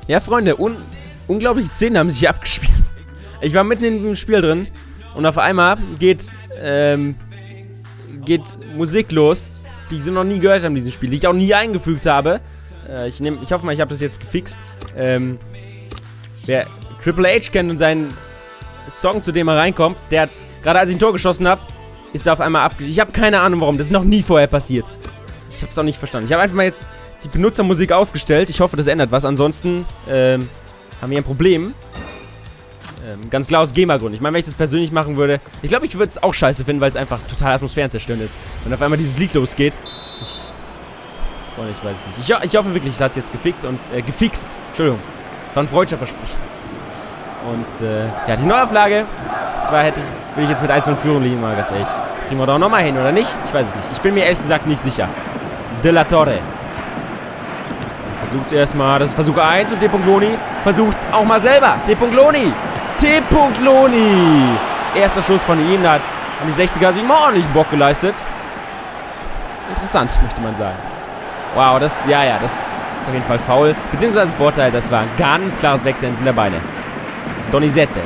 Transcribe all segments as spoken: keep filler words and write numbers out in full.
Ja, Freunde, un unglaubliche Szenen haben sich hier abgespielt. Ich war mitten in dem Spiel drin und auf einmal geht, ähm, geht Musik los, die ich so noch nie gehört habe in diesem Spiel, die ich auch nie eingefügt habe. Äh, ich, nehm, ich hoffe mal, ich habe das jetzt gefixt. Ähm, wer Triple H kennt und seinen Song, zu dem er reinkommt, der hat, gerade als ich ein Tor geschossen habe, ist er auf einmal abgeschlossen. Ich habe keine Ahnung warum, das ist noch nie vorher passiert. Ich habe es auch nicht verstanden. Ich habe einfach mal jetzt die Benutzermusik ausgestellt. Ich hoffe, das ändert was. Ansonsten ähm, haben wir ein Problem. Ähm, ganz klar aus GEMA-Grund. Ich meine, wenn ich das persönlich machen würde, ich glaube, ich würde es auch scheiße finden, weil es einfach total atmosphärenzerstörend ist. Wenn auf einmal dieses Lied losgeht. Ich, Freunde, ich weiß es nicht. Ich, ich hoffe wirklich, es hat es jetzt gefickt und äh, gefixt. Entschuldigung. Das war ein freudscher Versprechen. Und äh, ja, die Neuauflage. Zwar hätte ich, will ich jetzt mit eins null Führung liegen, mal ganz ehrlich. Das kriegen wir doch nochmal hin, oder nicht? Ich weiß es nicht. Ich bin mir ehrlich gesagt nicht sicher. De La Torre. Versucht es erstmal. Das ist Versuch eins und T. Loni versucht es auch mal selber. T. Loni. T. Loni. Erster Schuss von ihm. Da hat an die sechziger sich mal ordentlich Bock geleistet. Interessant, möchte man sagen. Wow, das, ja, ja, das ist auf jeden Fall faul. Beziehungsweise Vorteil, das war ein ganz klares Wegsensen der Beine. Donizete.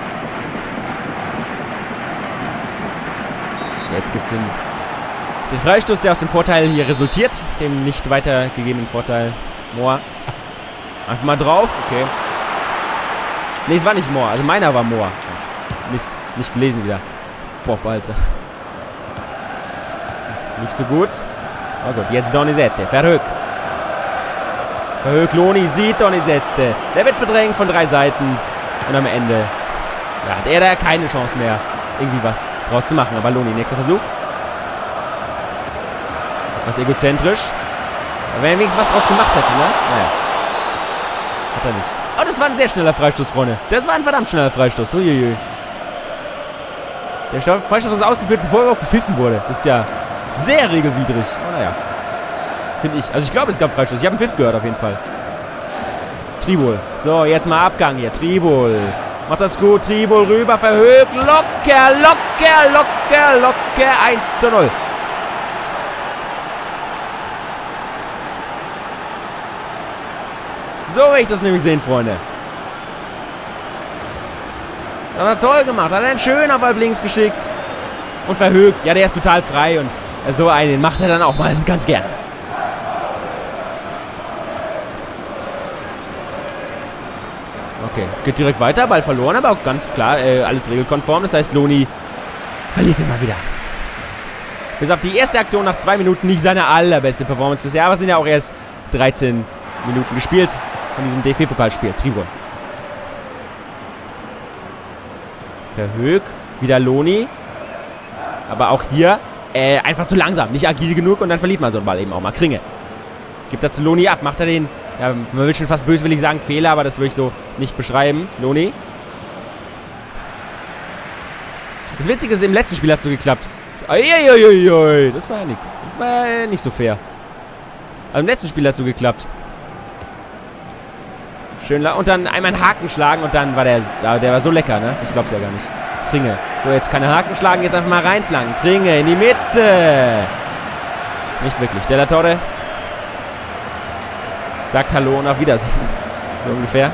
Jetzt gibt es den, den Freistoß, der aus dem Vorteil hier resultiert. Dem nicht weitergegebenen Vorteil. Mohr. Einfach mal drauf. Okay. Ne, es war nicht Mohr. Also meiner war Mohr. Mist. Nicht gelesen wieder. Boah, Alter. Nicht so gut. Oh gut, jetzt Donizete. Verhoek. Verhoek, Loni sieht Donizete. Der wird bedrängt von drei Seiten. Und am Ende ja, hat er da keine Chance mehr, irgendwie was draus zu machen. Aber Loni, nächster Versuch. Etwas egozentrisch. Aber wenn er wenigstens was draus gemacht hätte, ne? Naja. Hat er nicht. Oh, das war ein sehr schneller Freistoß, Freunde. Das war ein verdammt schneller Freistoß. Uiuiui. Der Freistoß ist ausgeführt, bevor er überhaupt gepfiffen wurde. Das ist ja sehr regelwidrig. Oh, naja. Finde ich. Also ich glaube, es gab Freistoß. Ich habe einen Pfiff gehört, auf jeden Fall. Tribol. So, jetzt mal Abgang hier. Tribol. Macht das gut. Tribol rüber. Verhoek. Locker, locker, locker, locker. eins zu null. So will ich das nämlich sehen, Freunde. Hat er toll gemacht. Hat er einen schön auf halb links geschickt. Und Verhoek. Ja, der ist total frei. Und so einen macht er dann auch mal ganz gerne. Okay, geht direkt weiter, Ball verloren, aber auch ganz klar, äh, alles regelkonform. Das heißt, Loni verliert ihn mal wieder. Bis auf die erste Aktion nach zwei Minuten nicht seine allerbeste Performance bisher, aber es sind ja auch erst dreizehn Minuten gespielt von diesem D F B-Pokalspiel. Tribol. Verhoek, wieder Loni. Aber auch hier äh, einfach zu langsam, nicht agil genug und dann verliert man so einen Ball eben auch mal. Kringe. Gibt er zu Loni ab, macht er den... Ja, man will schon fast böswillig sagen Fehler, aber das würde ich so nicht beschreiben. Loni. Das Witzige ist, im letzten Spiel hat es so geklappt. Uiuiuiui, das war ja nichts. Das war ja nicht so fair. Aber im letzten Spiel hat es so geklappt. Schön, und dann einmal einen Haken schlagen und dann war der, der war so lecker, ne? Das glaubst du ja gar nicht. Kringe. So, jetzt keine Haken schlagen, jetzt einfach mal reinflanken. Kringe in die Mitte. Nicht wirklich. De La Torre. Sagt Hallo und auf Wiedersehen. So ungefähr.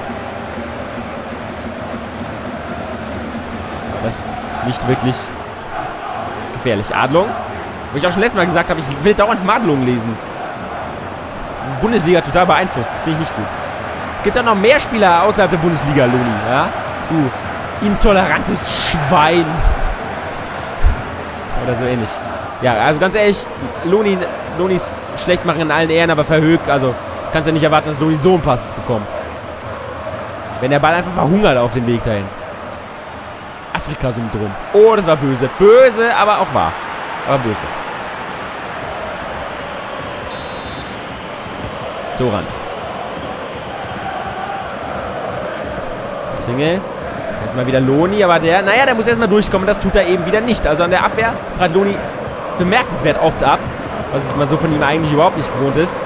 Das ist nicht wirklich gefährlich. Adlung. Wo ich auch schon letztes Mal gesagt habe, ich will dauernd Madlung lesen. Bundesliga total beeinflusst. Finde ich nicht gut. Es gibt da noch mehr Spieler außerhalb der Bundesliga, Loni. Ja? Du intolerantes Schwein. Oder so ähnlich. Ja, also ganz ehrlich, Loni, Lonis schlecht machen in allen Ehren, aber Verhoek, also kannst ja nicht erwarten, dass Loni so einen Pass bekommt. Wenn der Ball einfach verhungert auf dem Weg dahin. Afrika-Syndrom. Oh, das war böse. Böse, aber auch wahr. Aber böse. Torrand. Kringel. Jetzt mal wieder Loni, aber der, naja, der muss erstmal durchkommen. Das tut er eben wieder nicht. Also an der Abwehr hat Loni bemerkenswert oft ab. Was man so von ihm eigentlich überhaupt nicht gewohnt ist.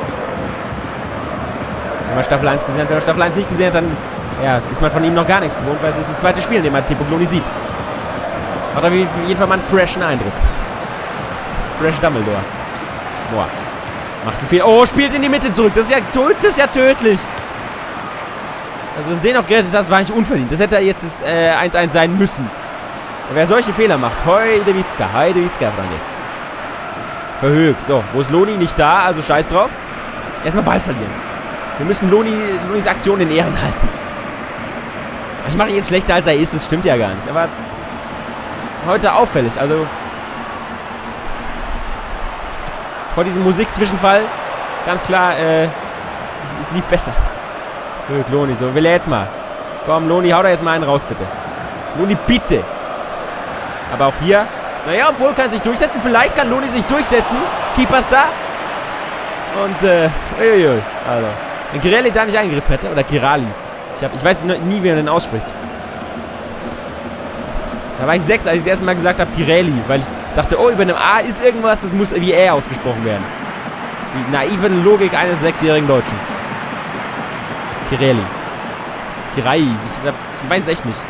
Wenn man Staffel eins gesehen hat, wenn man Staffel eins nicht gesehen hat, dann ja, ist man von ihm noch gar nichts gewohnt, weil es ist das zweite Spiel, in dem man T. Loni sieht. Macht auf jeden Fall mal einen freshen Eindruck. Fresh Dumbledore. Boah. Macht einen Fehler. Oh, spielt in die Mitte zurück. Das ist ja, das ist ja tödlich. Also, dass den noch gerettet hat, das war nicht unverdient. Das hätte jetzt das äh, eins eins sein müssen. Wer solche Fehler macht, Heidewitzka, Heidewitzka, Freunde. Verhögt. So, wo ist Loni? Nicht da, also scheiß drauf. Erstmal Ball verlieren. Wir müssen Loni, Lonis Aktion in Ehren halten. Ich mache ihn jetzt schlechter, als er ist. Das stimmt ja gar nicht. Aber heute auffällig. Also vor diesem Musikzwischenfall ganz klar, äh, es lief besser. Verhögt, Loni. So, will er jetzt mal. Komm, Loni, hau da jetzt mal einen raus, bitte. Loni, bitte. Aber auch hier, naja, obwohl kann er sich durchsetzen. Vielleicht kann Loni sich durchsetzen. Keeper ist da. Und, äh, uiuiui. Also, wenn Girelli da nicht eingegriffen hätte, oder Girali. Ich, hab, ich weiß nie, wie er den ausspricht. Da war ich sechs, als ich das erste Mal gesagt habe, Girelli. Weil ich dachte, oh, über einem A ist irgendwas, das muss wie R ausgesprochen werden. Die naive Logik eines sechsjährigen Deutschen. Girelli. Kirai. Ich, ich weiß es echt nicht.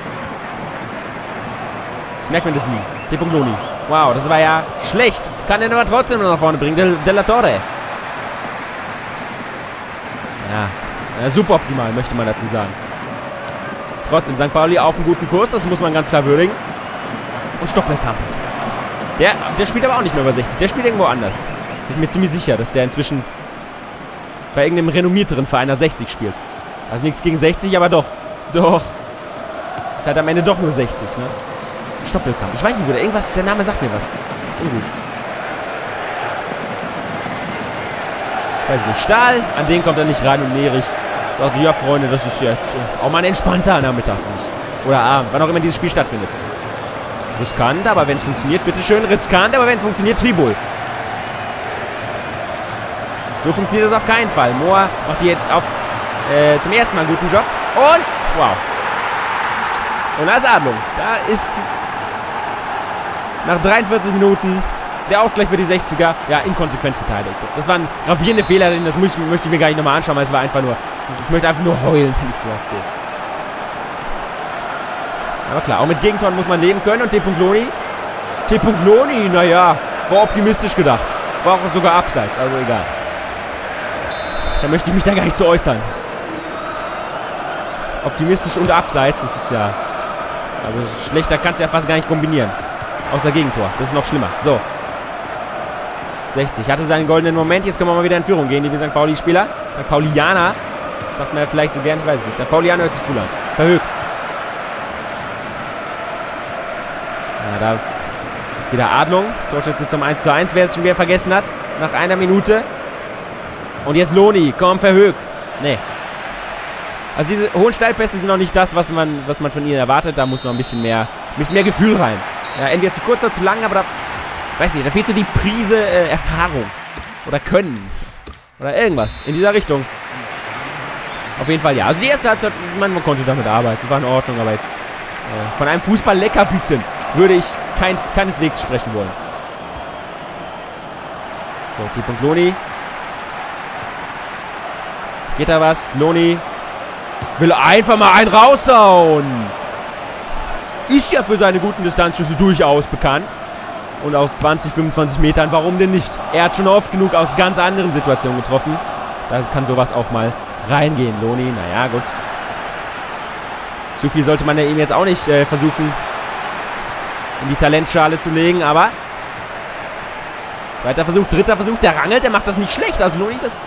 Ich merke mir das nie. T. Loni. Wow, das war ja schlecht. Kann er aber trotzdem noch nach vorne bringen. De, De La Torre. Ja, ja, super optimal, möchte man dazu sagen. Trotzdem, Sankt Pauli auf einem guten Kurs. Das muss man ganz klar würdigen. Und Stoppelkamp. Der, der spielt aber auch nicht mehr über sechzig. Der spielt irgendwo anders. Ich bin mir ziemlich sicher, dass der inzwischen bei irgendeinem renommierteren Verein nach sechzig spielt. Also nichts gegen sechzig, aber doch. Doch. Ist halt am Ende doch nur sechzig, ne? Stoppelkamp. Ich weiß nicht, wo der irgendwas, der Name sagt mir was. Das ist ungut. Weiß ich nicht. Stahl, an den kommt er nicht rein und Nerich sagt, ja Freunde, das ist jetzt auch mal ein entspannter Nachmittag für mich. Oder Abend, wann auch immer dieses Spiel stattfindet. Riskant, aber wenn es funktioniert, bitteschön. Riskant, aber wenn es funktioniert, Tribul. So funktioniert das auf keinen Fall. Mohr macht hier auf, äh, zum ersten Mal einen guten Job. Und, wow. Und da ist Adlung. Da ist nach dreiundvierzig Minuten der Ausgleich für die sechziger. Ja, inkonsequent verteidigt. Das waren gravierende Fehler, das möchte, möchte ich mir gar nicht nochmal anschauen, weil es war einfach nur, ich möchte einfach nur heulen, wenn ich sowas sehe. Aber klar, auch mit Gegentoren muss man leben können. Und T. Loni, T. Loni, naja, war optimistisch gedacht. War auch sogar abseits, also egal. Da möchte ich mich dann gar nicht zu äußern. Optimistisch und abseits, das ist ja, also schlechter kannst du ja fast gar nicht kombinieren. Außer Gegentor, das ist noch schlimmer. So. sechzig, hatte seinen goldenen Moment, jetzt können wir mal wieder in Führung gehen, liebe Sankt Pauli-Spieler. Sankt Paulianer, sagt man ja vielleicht so gern, ich weiß es nicht. Sankt Paulianer hört sich cool an. Verhögt. Ja, da ist wieder Adlung. Torschütze zum eins zu eins, wer es schon wieder vergessen hat. Nach einer Minute. Und jetzt Loni, komm, Verhögt. Nee. Also diese hohen Steilpässe sind noch nicht das, was man, was man von ihnen erwartet. Da muss noch ein bisschen mehr, ein bisschen mehr Gefühl rein. Ja, entweder zu kurz oder zu lang, aber da, weiß nicht, da fehlt so die Prise äh, Erfahrung. Oder Können. Oder irgendwas in dieser Richtung. Auf jeden Fall ja. Also die erste Halbzeit, man, man konnte damit arbeiten. War in Ordnung, aber jetzt äh, von einem Fußball-Leckerbissen würde ich keins, keineswegs sprechen wollen. So, T. Loni. Geht da was? Loni will einfach mal einen raushauen. Ist ja für seine guten Distanzschüsse durchaus bekannt. Und aus zwanzig, fünfundzwanzig Metern, warum denn nicht? Er hat schon oft genug aus ganz anderen Situationen getroffen. Da kann sowas auch mal reingehen. Loni, naja, gut. Zu viel sollte man ja ihm jetzt auch nicht äh, versuchen, in die Talentschale zu legen, aber zweiter Versuch, dritter Versuch, der rangelt, der macht das nicht schlecht. Also Loni, das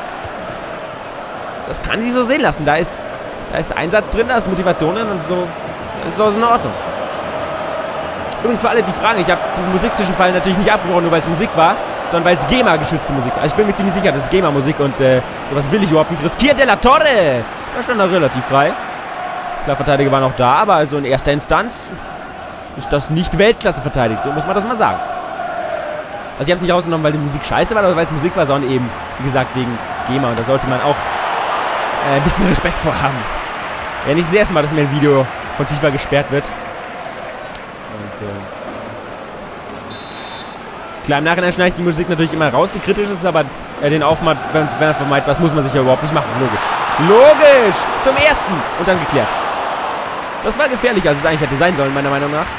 das kann sie so sehen lassen. Da ist, da ist Einsatz drin, da ist Motivation drin und so ist so in Ordnung. Übrigens für alle, die fragen, ich habe diesen Musikzwischenfall natürlich nicht abgebrochen, nur weil es Musik war, sondern weil es GEMA-geschützte Musik war. Also ich bin mir ziemlich sicher, das ist GEMA-Musik und äh, sowas will ich überhaupt nicht riskieren. De La Torre! Da stand er relativ frei. Klar, Verteidiger war noch da, aber also in erster Instanz ist das nicht Weltklasse verteidigt. So muss man das mal sagen. Also ich habe es nicht rausgenommen, weil die Musik scheiße war, oder weil es Musik war, sondern eben, wie gesagt, wegen GEMA. Und da sollte man auch äh, ein bisschen Respekt vor haben. Ja, nicht das erste Mal, dass mir ein Video von FIFA gesperrt wird. Und, äh, klar, im Nachhinein schneide ich die Musik natürlich immer raus, die kritisch ist, aber äh, den Aufmaß, wenn, wenn er vermeidet, was muss man sich ja überhaupt nicht machen. Logisch. Logisch! Zum ersten! Und dann geklärt. Das war gefährlich, als es eigentlich hätte sein sollen, meiner Meinung nach.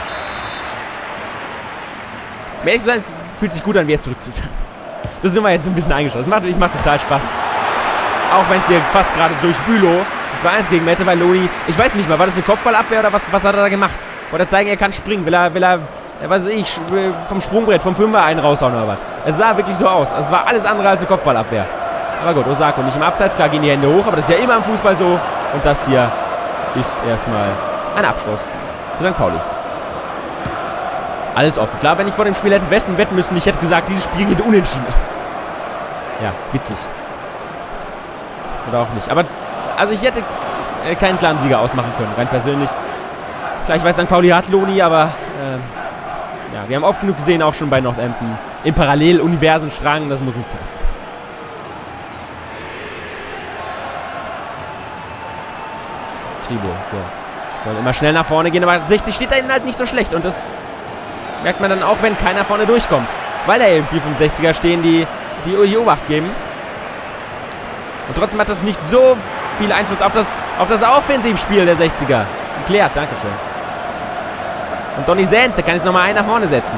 Um ehrlich zu sein, es fühlt sich gut an, wieder zurück zu sein. Das ist nur mal jetzt ein bisschen eingeschossen. Das macht, macht total Spaß. Auch wenn es hier fast gerade durch Bülow zwei eins gegen Mette, weil Loni, ich weiß nicht mal, war das eine Kopfballabwehr oder was, was hat er da gemacht? Wollte er zeigen, er kann springen, will er, will er, ja, was weiß ich, vom Sprungbrett, vom Fünfer einen raushauen oder was. Es sah wirklich so aus. Es war alles andere als eine Kopfballabwehr. Aber gut, Osako nicht im Abseits, klar gehen die Hände hoch, aber das ist ja immer im Fußball so. Und das hier ist erstmal ein Abschluss für Sankt Pauli. Alles offen. Klar, wenn ich vor dem Spiel hätte Westen wetten müssen, ich hätte gesagt, dieses Spiel geht unentschieden aus. Ja, witzig. Oder auch nicht. Aber, also ich hätte äh, keinen klaren Sieger ausmachen können, rein persönlich. Klar, ich weiß, Sankt Pauli hat Loni, aber äh, ja, wir haben oft genug gesehen, auch schon bei Northampton. Im Paralleluniversenstrang, das muss nichts heißen. Tribo, so. Soll immer schnell nach vorne gehen, aber sechzig steht da hinten halt nicht so schlecht. Und das merkt man dann auch, wenn keiner vorne durchkommt. Weil da eben vier fünfundsechziger stehen, die die die Obacht geben. Und trotzdem hat das nicht so viel Einfluss auf das, auf das Offensivspiel der sechziger. Geklärt, dankeschön. Und Donizente kann jetzt nochmal einen nach vorne setzen.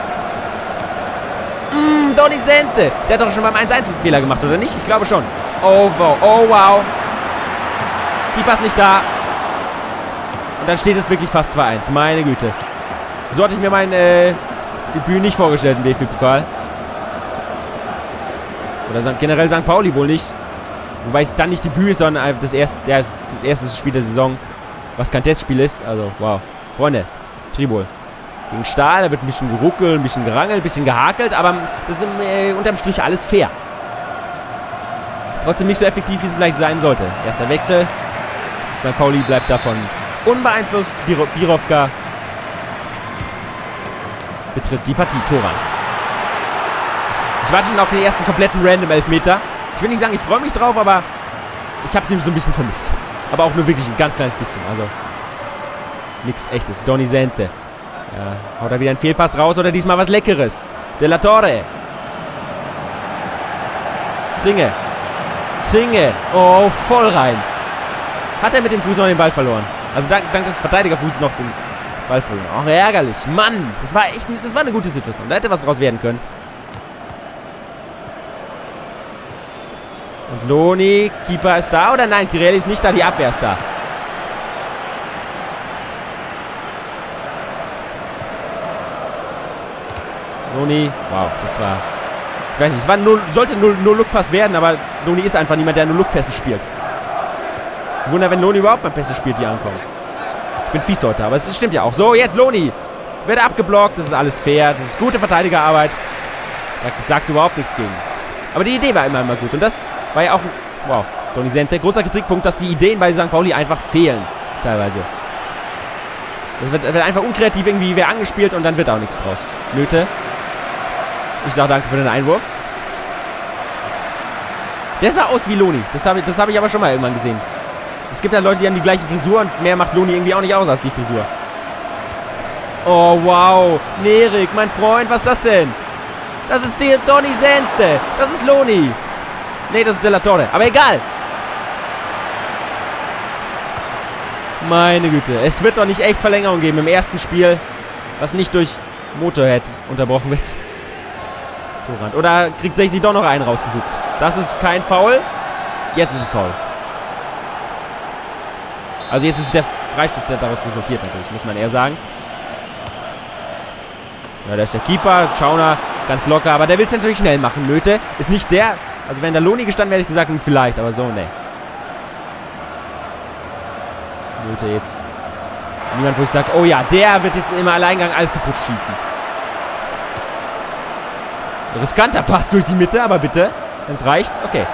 Mm, Donizente. Der hat doch schon beim eins eins Fehler gemacht, oder nicht? Ich glaube schon. Oh, wow. Oh, wow. Keeper ist nicht da. Und dann steht es wirklich fast zwei eins. Meine Güte. So hatte ich mir mein äh, Debüt nicht vorgestellt im D F B-Pokal. Oder generell Sankt Pauli wohl nicht. Wobei es dann nicht Debüt ist, sondern das erste, das erste Spiel der Saison. Was kein Testspiel ist. Also, wow. Freunde. Tribol. Gegen Stahl. Da wird ein bisschen geruckelt, ein bisschen gerangelt, ein bisschen gehakelt. Aber das ist äh, unterm Strich alles fair. Trotzdem nicht so effektiv, wie es vielleicht sein sollte. Erster Wechsel. Sankt Pauli bleibt davon unbeeinflusst. Biro Birovka betritt die Partie. Torrand. Ich warte schon auf den ersten kompletten Random-Elfmeter. Ich will nicht sagen, ich freue mich drauf, aber ich habe sie so ein bisschen vermisst. Aber auch nur wirklich ein ganz kleines bisschen. Also, nichts Echtes. Donizente. Ja, haut er wieder einen Fehlpass raus oder diesmal was Leckeres. De la Torre. Kringe. Kringe. Oh, voll rein. Hat er mit dem Fuß noch den Ball verloren. Also dank, dank des Verteidigerfußes noch den Ball verloren. Ach, ärgerlich. Mann, das war echt, das war eine gute Situation. Da hätte was draus werden können. Und Loni, Keeper ist da oder nein? Kirelli ist nicht da, die Abwehr ist da. Loni, wow, das war, ich weiß nicht, es war null, sollte null Look Pass werden, aber Loni ist einfach niemand, der nur Look Pässe spielt. Es ist ein Wunder, wenn Loni überhaupt mal Pässe spielt, die ankommen. Ich bin fies heute, aber es stimmt ja auch. So, jetzt Loni. Wird abgeblockt, das ist alles fair, das ist gute Verteidigerarbeit. Da sagst du überhaupt nichts gegen. Aber die Idee war immer, immer gut. Und das war ja auch ein, wow, Donizente, großer Kritikpunkt, dass die Ideen bei Sankt Pauli einfach fehlen, teilweise. Das wird, wird einfach unkreativ irgendwie wer angespielt und dann wird auch nichts draus. Nöte. Ich sage danke für den Einwurf. Der sah aus wie Loni. Das habe ich, das hab ich aber schon mal irgendwann gesehen. Es gibt ja Leute, die haben die gleiche Frisur und mehr macht Loni irgendwie auch nicht aus als die Frisur. Oh, wow. Nerik, mein Freund, was ist das denn? Das ist der Donizente. Das ist Loni. Nee, das ist De la Torre. Aber egal. Meine Güte. Es wird doch nicht echt Verlängerung geben im ersten Spiel, was nicht durch Motorhead unterbrochen wird. Torrand. Oder kriegt sich doch noch einen rausgeguckt. Das ist kein Foul. Jetzt ist es Foul. Also jetzt ist es der Freistoß, der daraus resultiert natürlich, muss man eher sagen. Ja, da ist der Keeper. Schauner ganz locker. Aber der will es natürlich schnell machen. Nöte ist nicht der. Also wenn da Loni gestanden wäre, hätte ich gesagt, vielleicht. Aber so, ne. Nöte jetzt. Niemand, wo ich sage, oh ja, der wird jetzt im Alleingang alles kaputt schießen. Riskanter Pass durch die Mitte, aber bitte. Wenn es reicht. Okay.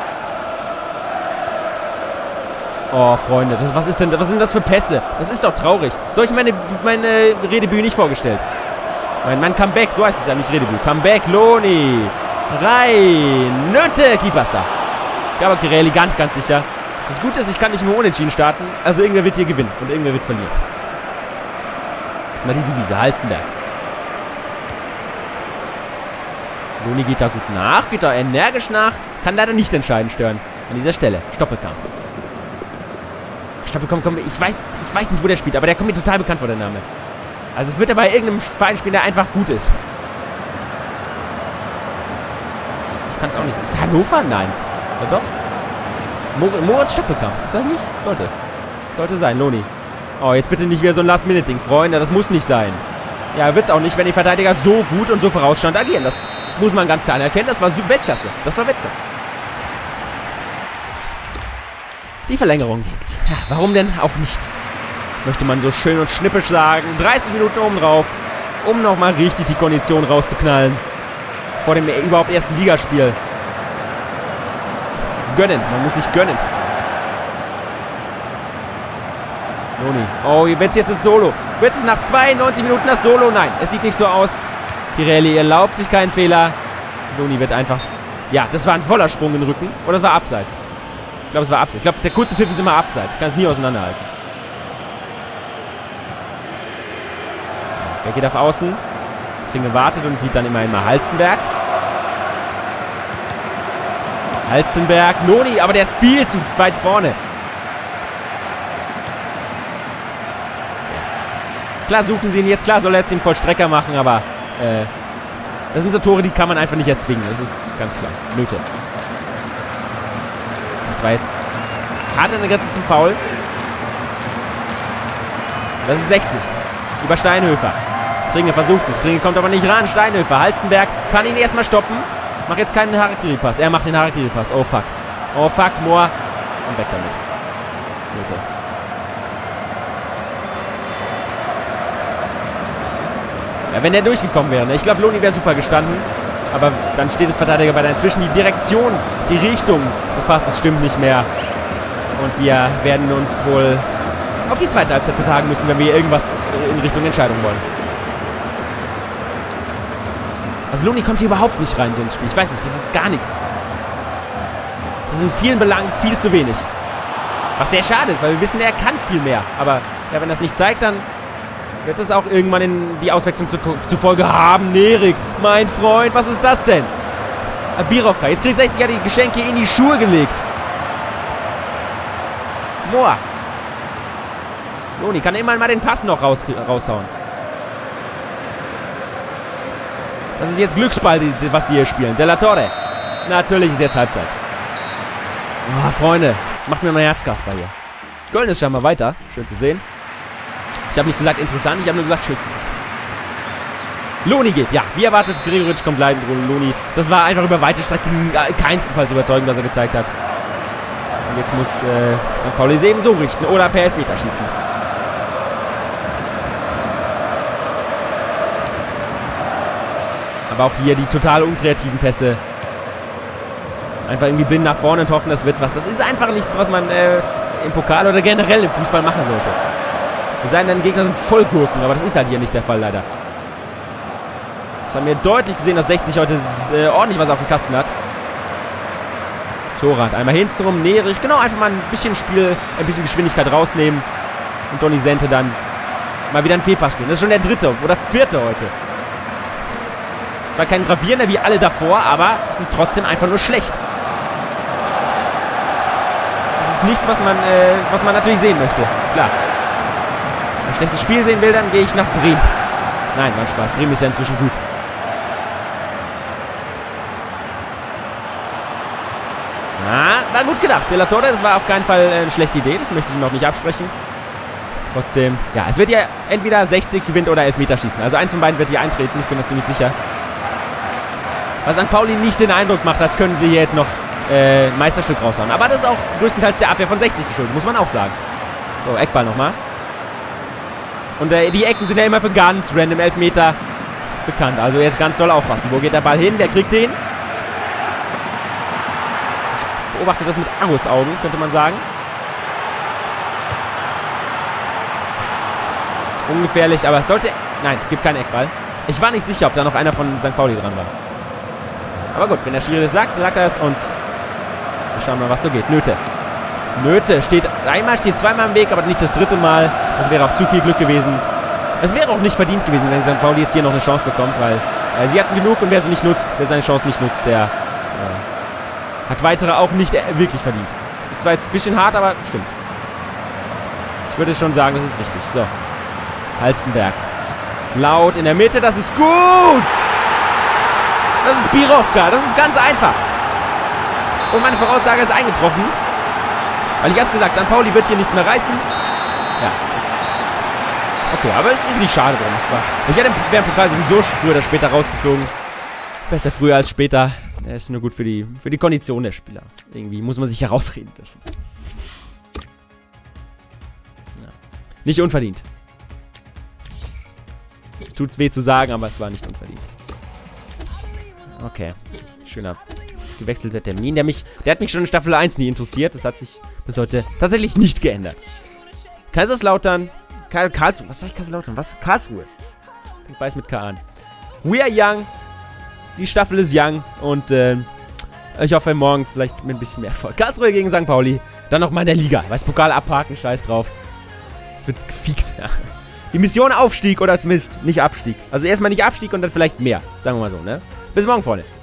Oh, Freunde. Das, was, ist denn, was sind das für Pässe? Das ist doch traurig. So habe ich meine, meine Redebüt nicht vorgestellt. Mein, mein Comeback, so heißt es ja nicht Redebüt. Comeback, Loni. Rein. Nöte. Keeper ist da. Aber Kirelli ganz, ganz sicher. Das Gute ist, ich kann nicht mehr unentschieden starten. Also irgendwer wird hier gewinnen und irgendwer wird verlieren. Das ist mal die Devise. Halstenberg. Loni geht da gut nach, geht da energisch nach. Kann leider nicht entscheidend stören. An dieser Stelle. Stoppelkamp. Stoppelkamp, komm, ich weiß, ich weiß nicht, wo der spielt, aber der kommt mir total bekannt vor, der Name. Also es wird er bei irgendeinem Verein spielen, der einfach gut ist. Ich kann es auch nicht. Ist Hannover? Nein. Ja, doch. Mor Moritz Stoppelkamp. Ist das nicht? Sollte. Sollte sein, Loni. Oh, jetzt bitte nicht wieder so ein Last-Minute-Ding, Freunde. Das muss nicht sein. Ja, wird's auch nicht, wenn die Verteidiger so gut und so vorausschauend agieren. Das muss man ganz klar anerkennen. Das war Weltklasse. Das war Weltklasse. Die Verlängerung hinkt. Ja, warum denn auch nicht? Möchte man so schön und schnippisch sagen. dreißig Minuten oben drauf, um nochmal richtig die Kondition rauszuknallen. Vor dem überhaupt ersten Ligaspiel. Gönnen. Man muss sich gönnen. Loni. Oh, jetzt jetzt das Solo. Wird es nach zweiundneunzig Minuten das Solo? Nein, es sieht nicht so aus. Pirelli erlaubt sich keinen Fehler. Loni wird einfach... Ja, das war ein voller Sprung in den Rücken. Oder es war abseits. Ich glaube, es war abseits. Ich glaube, der kurze Pfiff ist immer abseits. Ich kann es nie auseinanderhalten. Er geht auf Außen. Kringe wartet und sieht dann immerhin mal Halstenberg. Halstenberg. Loni, aber der ist viel zu weit vorne. Klar suchen sie ihn jetzt. Klar soll er jetzt den Vollstrecker machen, aber äh, das sind so Tore, die kann man einfach nicht erzwingen. Das ist ganz klar. Nöte. Das war jetzt hart an der Grenze zum Foul. Das ist sechzig. Über Steinhöfer. Kringe versucht es. Kringe kommt aber nicht ran. Steinhöfer. Halstenberg kann ihn erstmal stoppen. Macht jetzt keinen Harakiri-Pass. Er macht den Harakiri-Pass. Oh fuck. Oh fuck. Mohr. Und weg damit. Nöte. Ja, wenn der durchgekommen wäre. Ne? Ich glaube, Loni wäre super gestanden. Aber dann steht es Verteidiger bei der inzwischen. Die Direktion, die Richtung des Passes stimmt nicht mehr. Und wir werden uns wohl auf die zweite Halbzeit vertagen müssen, wenn wir irgendwas in Richtung Entscheidung wollen. Also Loni kommt hier überhaupt nicht rein, so ins Spiel. Ich weiß nicht, das ist gar nichts. Das ist in vielen Belangen viel zu wenig. Was sehr schade ist, weil wir wissen, er kann viel mehr. Aber ja, wenn das nicht zeigt, dann wird es auch irgendwann in die Auswechslung zu, zufolge haben. Nerik, mein Freund, was ist das denn? Birovka, jetzt kriegt sechzig ja die Geschenke in die Schuhe gelegt. Mohr. Loni kann immerhin mal den Pass noch raus, raushauen. Das ist jetzt Glücksball, die, was die hier spielen. De La Torre. Natürlich ist jetzt Halbzeit. Oh, Freunde, macht mir mal Herzkasper hier. Köln ist scheinbar weiter. Schön zu sehen. Ich habe nicht gesagt interessant, ich habe nur gesagt schön zu sehen. Loni geht, ja. Wie erwartet, Gregoritsch kommt leidend. Loni. Das war einfach über weite Strecken keinstenfalls überzeugend, was er gezeigt hat. Und jetzt muss äh, Sankt Pauli es eben so richten. Oder per Elfmeter schießen. Aber auch hier die total unkreativen Pässe. Einfach irgendwie blind nach vorne und hoffen, das wird was. Das ist einfach nichts, was man äh, im Pokal oder generell im Fußball machen sollte. Es sei denn, deine Gegner sind Vollgurken, aber das ist halt hier nicht der Fall, leider. Das haben wir deutlich gesehen, dass sechzig heute äh, ordentlich was auf dem Kasten hat. Torrad, einmal hintenrum, Nerich. Genau, einfach mal ein bisschen Spiel, ein bisschen Geschwindigkeit rausnehmen. Und Donnisente dann mal wieder einen Fehlpass spielen. Das ist schon der dritte oder vierte heute. Zwar kein gravierender wie alle davor, aber es ist trotzdem einfach nur schlecht. Das ist nichts, was man, äh, was man natürlich sehen möchte. Klar. Wenn man ein schlechtes Spiel sehen will, dann gehe ich nach Bremen. Nein, mein Spaß. Bremen ist ja inzwischen gut. Na, war gut gedacht. De La Torre, das war auf keinen Fall eine schlechte Idee. Das möchte ich ihm auch nicht absprechen. Trotzdem, ja, es wird ja entweder sechzig gewinnt oder Elfmeter schießen. Also eins von beiden wird hier eintreten. Ich bin da ziemlich sicher. Was Sankt Pauli nicht den Eindruck macht, als können sie hier jetzt noch äh, ein Meisterstück raushauen. Aber das ist auch größtenteils der Abwehr von sechzig geschuldet, muss man auch sagen. So, Eckball nochmal. Und äh, die Ecken sind ja immer für ganz random Elfmeter bekannt. Also jetzt ganz doll aufpassen. Wo geht der Ball hin? Wer kriegt den? Ich beobachte das mit Argusaugen, könnte man sagen. Ungefährlich, aber es sollte... Nein, gibt keinen Eckball. Ich war nicht sicher, ob da noch einer von Sankt Pauli dran war. Aber gut, wenn der Schiri das sagt, sagt er es und wir schauen mal, was so geht. Nöte. Nöte steht, einmal steht zweimal im Weg, aber nicht das dritte Mal. Das wäre auch zu viel Glück gewesen. Es wäre auch nicht verdient gewesen, wenn Sankt Pauli jetzt hier noch eine Chance bekommt, weil äh, sie hatten genug und wer sie nicht nutzt, wer seine Chance nicht nutzt, der äh, hat weitere auch nicht äh, wirklich verdient. Das war jetzt ein bisschen hart, aber stimmt. Ich würde schon sagen, das ist richtig. So. Halstenberg. Laut in der Mitte, das ist gut! Das ist Birovka, das ist ganz einfach. Und meine Voraussage ist eingetroffen. Weil ich hab's gesagt, Sankt Pauli wird hier nichts mehr reißen. Ja, ist... Okay, aber es ist nicht schade drum. Ich hätte wäre im Pokal sowieso früher oder später rausgeflogen. Besser früher als später. Er ist nur gut für die, für die Kondition der Spieler. Irgendwie muss man sich herausreden dürfen. Ja. Nicht unverdient. Tut's weh zu sagen, aber es war nicht unverdient. Okay. Schöner gewechselter Termin. Der, mich, der hat mich schon in Staffel eins nie interessiert. Das hat sich bis heute tatsächlich nicht geändert. Kaiserslautern. Karl Karlsruhe. Was sag ich Kaiserslautern? Was? Karlsruhe. Fängt beides mit K an. We are young. Die Staffel ist young. Und äh, ich hoffe morgen vielleicht mit ein bisschen mehr Erfolg. Karlsruhe gegen Sankt Pauli. Dann nochmal in der Liga. Weiß Pokal abhaken. Scheiß drauf. Es wird gefiegt. Ja. Die Mission Aufstieg oder zumindest nicht Abstieg. Also erstmal nicht Abstieg und dann vielleicht mehr. Sagen wir mal so, ne? Bis morgen, Freunde.